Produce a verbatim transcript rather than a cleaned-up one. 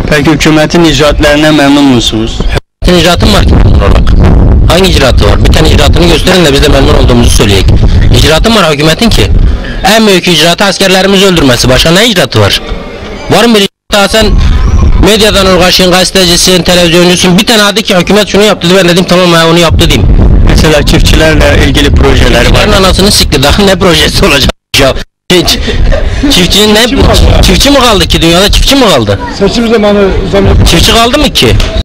Peki hükümetin icraatlerine memnun musunuz? Hükümetin icraatı mı var ki memnun olmak? Hangi icraatı var? Bir tane icraatını gösterin de biz de memnun olduğumuzu söyleyek. İcraatı mı var hükümetin ki? En büyük icraatı askerlerimizi öldürmesi. Başka ne icraatı var? Var mı bir icraatı? Sen medyadan uğraşın, gazetecisin, televizyoncusun. Bir tane adı ki hükümet şunu yaptı, ben dedim tamam ya onu yaptı diyeyim. Mesela çiftçilerle ilgili projeler var. Çiftçilerin anasını sikti, daha ne projesi olacak ya? Çiftçinin ne? Çiftçi mi kaldı ki dünyada, çiftçi mi kaldı? Seçim zamanı zam Çiftçi kaldı mı ki?